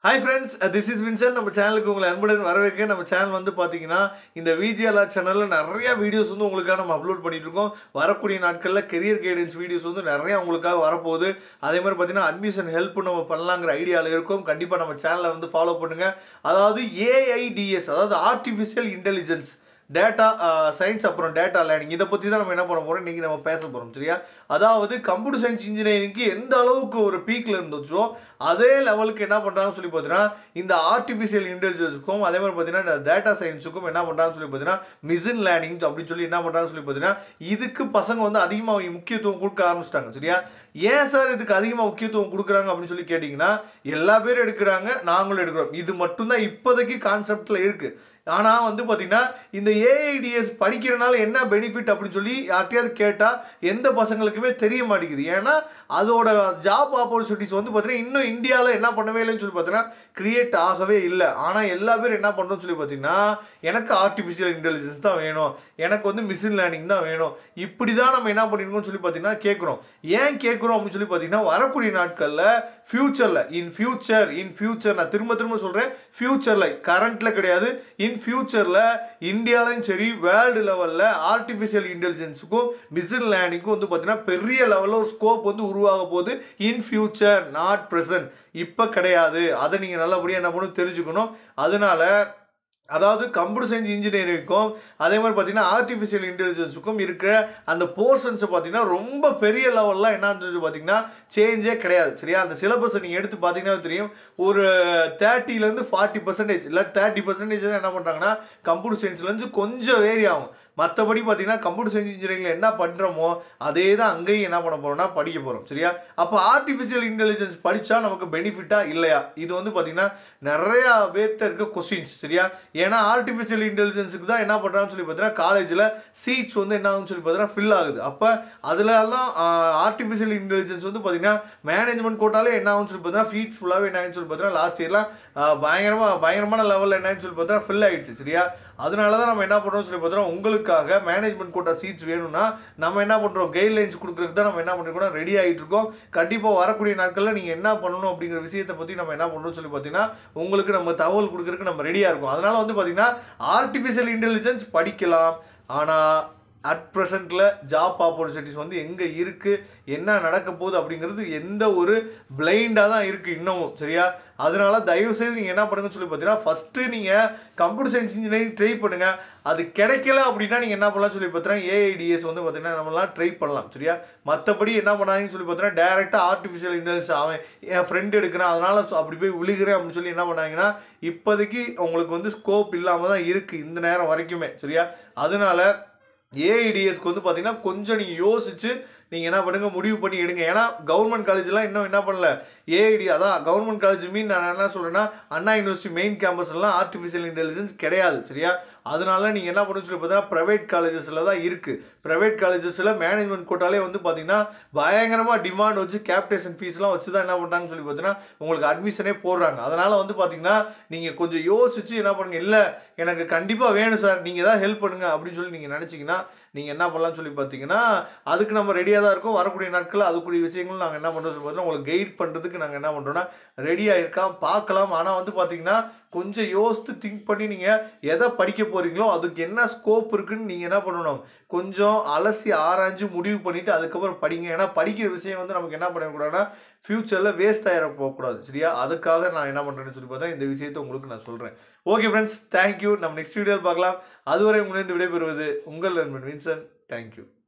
Hi friends, this is Vincent. நம்ம சேனலுக்கு உங்களை அன்புடன் வரவேற்க. நம்ம சேனல் வந்து பாத்தீங்கன்னா இந்த Vjalert சேனல்ல நிறைய வீடியோஸ் வந்து உங்களுக்காக நம்ம அப்லோட் பண்ணிட்டு இருக்கோம். வரக்கூடிய நாட்கள்ல career guidance வீடியோஸ் வந்து நிறைய உங்களுக்காக வரப்போகுது. அதே மாதிரி பாத்தீங்கன்னா அட்மிஷன் ஹெல்ப் நம்ம பண்ணலாம்ங்கற ஐடியால இருக்கோம். கண்டிப்பா நம்ம சேனலை வந்து ஃபாலோ பண்ணுங்க. அதாவது AIDS அதாவது ஆர்ட்டிஃபிஷியல் இன்டெலிஜென்ஸ் டேட்டா சயின்ஸ் அப்புறம் டேட்டா லேர்னிங் இதை பற்றி தான் நம்ம என்ன பண்ண போகிறோம் இன்றைக்கி நம்ம பேச போகிறோம் சரியா. அதாவது கம்ப்யூட்டர் சயின்ஸ் இன்ஜினியரிங்க்கு எந்த அளவுக்கு ஒரு பீக்கில் இருந்துச்சோ அதே லெவலுக்கு என்ன பண்ணுறாங்கன்னு சொல்லி பார்த்தீங்கன்னா இந்த ஆர்டிஃபிஷியல் இன்டெலிஜென்ஸுக்கும் அதே மாதிரி பார்த்தீங்கன்னா இந்த டேட்டா சயின்ஸுக்கும் என்ன பண்ணுறாங்கன்னு சொல்லி பார்த்தீங்கன்னா மிஷின் லேர்னிங் அப்படின்னு சொல்லி என்ன பண்ணுறாங்கன்னு சொல்லி பார்த்தீங்கன்னா இதுக்கு பசங்க வந்து அதிகமாக முக்கியத்துவம் கொடுக்க ஆரம்பிச்சிட்டாங்க சரியா. ஏன் சார் இதுக்கு அதிகமாக முக்கியத்துவம் கொடுக்குறாங்க அப்படின்னு சொல்லி கேட்டிங்கன்னா எல்லா பேரும் எடுக்கிறாங்க, நாங்களும் எடுக்கிறோம். இது மட்டும்தான் இப்போதைக்கு கான்செப்டில் இருக்குது. ஆனால் வந்து பார்த்தீங்கன்னா இந்த AIDS படிக்கிறனால என்ன பெனிஃபிட் அப்படின்னு சொல்லி யார்ட்டையாவது கேட்டால் எந்த பசங்களுக்குமே தெரிய மாட்டேங்குது. ஏன்னா அதோட ஜாப் ஆப்பர்ச்சுனிட்டிஸ் வந்து பார்த்தீங்கன்னா இன்னும் இந்தியாவில் என்ன பண்ணவே இல்லைன்னு சொல்லி பார்த்தீங்கன்னா கிரியேட் ஆகவே இல்லை. ஆனால் எல்லா பேரும் என்ன பண்ணுறோம்னு சொல்லி பார்த்தீங்கன்னா எனக்கு ஆர்டிஃபிஷியல் இன்டெலிஜென்ஸ் தான் வேணும், எனக்கு வந்து மிஷின் லேர்னிங் தான் வேணும், இப்படி தான் நம்ம என்ன பண்ணிருக்கோம்னு சொல்லி பார்த்தீங்கன்னா கேட்குறோம். ஏன் கேட்குறோம் அப்படின்னு சொல்லி பார்த்தீங்கன்னா வரக்கூடிய நாட்களில் ஃபியூச்சரில் இன் ஃபியூச்சர் நான் திரும்ப சொல்கிறேன், ஃபியூச்சரில் கரண்ட்டில் கிடையாது, ஃபியூச்சரில் இந்தியாவிலும் சரி வேர்ல்டு லெவலில் ஆர்டிஃபிஷியல் இன்டெலிஜென்ஸுக்கும் மிஷின் லேர்னிங்கும் வந்து பார்த்தீங்கன்னா பெரிய லெவலில் ஒரு ஸ்கோப் வந்து உருவாக போகுது. இன் ஃபியூச்சர் நாட் ப்ரெசன்ட், இப்போ கிடையாது. அதை நீங்கள் நல்லபடியாக என்ன பண்ணணும் தெரிஞ்சுக்கணும். அதனால அதாவது கம்ப்யூட்டர் சயின்ஸ் இன்ஜினியரிங்க்கும் அதே மாதிரி பார்த்தீங்கன்னா ஆர்டிஃபிஷியல் இன்டெலிஜென்ஸுக்கும் இருக்கிற அந்த போர்ஷன்ஸை பார்த்தீங்கன்னா ரொம்ப பெரிய லெவலில் என்னன்னு பார்த்தீங்கன்னா சேஞ்சே கிடையாது சரியா. அந்த சிலபஸை நீங்கள் எடுத்து பார்த்தீங்கன்னா தெரியும், ஒரு 30% 40% இல்லை 30% என்ன பண்ணுறாங்கன்னா கம்ப்யூட்டர் சயின்ஸ்லேருந்து கொஞ்சம் வேரி ஆகும். மற்றபடி பார்த்தீங்கன்னா கம்ப்யூட்டர் சயின்ஸ் இன்ஜினியரிங்கில் என்ன பண்ணுறோமோ அதே தான் அங்கேயும் என்ன பண்ண போகிறோம்னா படிக்க போகிறோம் சரியா. அப்போ ஆர்டிஃபிஷியல் இன்டெலிஜென்ஸ் படித்தா நமக்கு பெனிஃபிட்டா இல்லையா, இது வந்து பார்த்தீங்கன்னா நிறையா பேர்கிட்ட இருக்க கொஸ்டின்ஸ் சரியா. ஏன்னா ஆர்டிஃபிஷியல் இன்டெலிஜென்ஸுக்கு தான் என்ன பண்ணுறாங்கன்னு சொல்லி பார்த்தீங்கன்னா காலேஜில் சீட்ஸ் வந்து என்ன ஆகுன்னு சொல்லி பார்த்தீங்கன்னா ஃபில் ஆகுது. அப்போ அதில் தான் ஆர்டிஃபிஷியல் இன்டெலிஜென்ஸ் வந்து பார்த்தீங்கன்னா மேனேஜ்மெண்ட் கோட்டாலே என்ன ஆகுன்னு சொல்லி பார்த்தீங்கன்னா ஃபீட்ஸ் ஃபுல்லாகவே என்ன ஆகுன்னு சொல்லி பார்த்தீங்கன்னா லாஸ்ட் இயர்லாம் பயங்கரமான லெவலில் என்னன்னு சொல்லி பார்த்தீங்கன்னா ஃபில் ஆகிடுச்சு சரியா. அதனால தான் நம்ம என்ன பண்ணுறோம்னு சொல்லி பார்த்தோம்னா உங்களுக்காக மேனேஜ்மெண்ட் கோட்டா சீட்ஸ் வேணும்னா நம்ம என்ன பண்ணுறோம் கைட்லைன்ஸ் கொடுக்குறதுக்கு தான் நம்ம என்ன பண்ணிருக்கோம் ரெடி ஆகிட்டு இருக்கோம். கண்டிப்பாக வரக்கூடிய நாட்களில் நீங்கள் என்ன பண்ணணும் அப்படிங்கிற விஷயத்தை பற்றி நம்ம என்ன பண்ணுறோம்னு சொல்லி பார்த்தீங்கன்னா உங்களுக்கு நம்ம தகவல் கொடுக்குறதுக்கு நம்ம ரெடியாக இருக்கும். அதனால் வந்து பார்த்தீங்கன்னா ஆர்டிஃபிஷியல் இன்டெலிஜென்ஸ் படிக்கலாம், ஆனால் அட் ப்ரெசென்ட்டில் ஜாப் ஆப்பர்ச்சுனிட்டிஸ் வந்து எங்கே இருக்குது, என்ன நடக்க போகுது அப்படிங்கிறது எந்த ஒரு பிளைண்டாக தான் இருக்குது இன்னமும் சரியா. அதனால தயவுசெய்து நீங்கள் என்ன பண்ணுங்கன்னு சொல்லி பார்த்தீங்கன்னா ஃபஸ்ட்டு நீங்கள் கம்ப்யூட்டர் சயின்ஸ் இன்ஜினியரிங் ட்ரை பண்ணுங்கள். அது கிடைக்கல அப்படின்னா நீங்கள் என்ன பண்ணலாம் சொல்லி பார்த்தீங்கன்னா AIDS வந்து பார்த்தீங்கன்னா நம்மளாம் ட்ரை பண்ணலாம் சரியா. மற்றபடி என்ன பண்ணாங்கன்னு சொல்லி பார்த்தீங்கன்னா டேரெக்டாக ஆர்டிஃபிஷியல் இன்டெலிஜென்ஸ் அவன் என் ஃப்ரெண்டு எடுக்கிறேன் அதனால் அப்படி போய் விழுகிறேன் அப்படின்னு சொல்லி என்ன பண்ணாங்கன்னா இப்போதைக்கு உங்களுக்கு வந்து ஸ்கோப் இல்லாமல் தான் இருக்குது இந்த நேரம் வரைக்குமே சரியா. அதனால AIDSக்கு வந்து பார்த்தீங்கன்னா கொஞ்சம் நீங்கள் யோசிச்சு நீங்கள் என்ன பண்ணுங்க முடிவு பண்ணி எடுங்க. ஏன்னா கவர்மெண்ட் காலேஜ்லாம் இன்னும் என்ன பண்ணல அதான் கவர்மெண்ட் காலேஜ் மீன் நான் என்ன சொல்கிறேன்னா அண்ணா யூனிவர்சிட்டி மெயின் கேம்பஸ்லாம் ஆர்டிஃபிஷியல் இன்டெலிஜென்ஸ் கிடையாது சரியா. அதனால நீங்கள் என்ன பண்ணுன்னு சொல்லி பார்த்தீங்கன்னா ப்ரைவேட் காலேஜஸில் தான் இருக்குது. ப்ரைவேட் காலேஜஸில் மேனேஜ்மெண்ட் கோட்டாலே வந்து பார்த்தீங்கன்னா பயங்கரமாக டிமாண்ட் வச்சு கேப்டேஷன் ஃபீஸ்லாம் வச்சு தான் என்ன பண்ணுறாங்கன்னு சொல்லி பார்த்தீங்கன்னா உங்களுக்கு அட்மிஷனே போடுறாங்க. அதனால் வந்து பார்த்தீங்கன்னா நீங்கள் கொஞ்சம் யோசிச்சு என்ன பண்ணுங்க, இல்லை எனக்கு கண்டிப்பாக வேணும் சார் நீங்கள் தான் ஹெல்ப் பண்ணுங்க அப்படின்னு சொல்லி நீங்கள் நினச்சிங்கன்னா நீங்கள் என்ன பண்ணலாம்னு சொல்லி பார்த்தீங்கன்னா அதுக்கு நம்ம ரெடியாக தான் இருக்கும். வரக்கூடிய நாட்களில் அதுக்குரிய விஷயங்கள் நாங்கள் என்ன பண்ணுறோம் சொல்லி பார்த்தீங்கன்னா உங்களுக்கு கைட் பண்ணுறதுக்கு நாங்கள் என்ன பண்ணுறோன்னா ரெடியாக இருக்கோம் பார்க்கலாம். ஆனால் வந்து பார்த்தீங்கன்னா கொஞ்சம் யோசித்து திங்க் பண்ணி நீங்கள் எதை படிக்க போகிறீங்களோ அதுக்கு என்ன ஸ்கோப் இருக்குன்னு நீங்கள் என்ன பண்ணணும் கொஞ்சம் அலசி ஆராய்ஞ்சு முடிவு பண்ணிவிட்டு அதுக்கப்புறம் படிங்க. ஏன்னா படிக்கிற விஷயம் வந்து நமக்கு என்ன பண்ணக்கூடாதுன்னா ஃபியூச்சரில் வேஸ்ட் ஆகிட போகக்கூடாது சரியா. அதுக்காக நான் என்ன பண்ணுறேன்னு சொல்லி பார்த்தா இந்த விஷயத்தை உங்களுக்கு நான் சொல்கிறேன். Okay friends, thank you. நம்ம நெக்ஸ்ட் வீடியோவில் பார்க்கலாம். அதுவரை உங்களிருந்து விடைபெறுவது உங்கள் நண்பன் வின்சென்ட். தேங்க்யூ.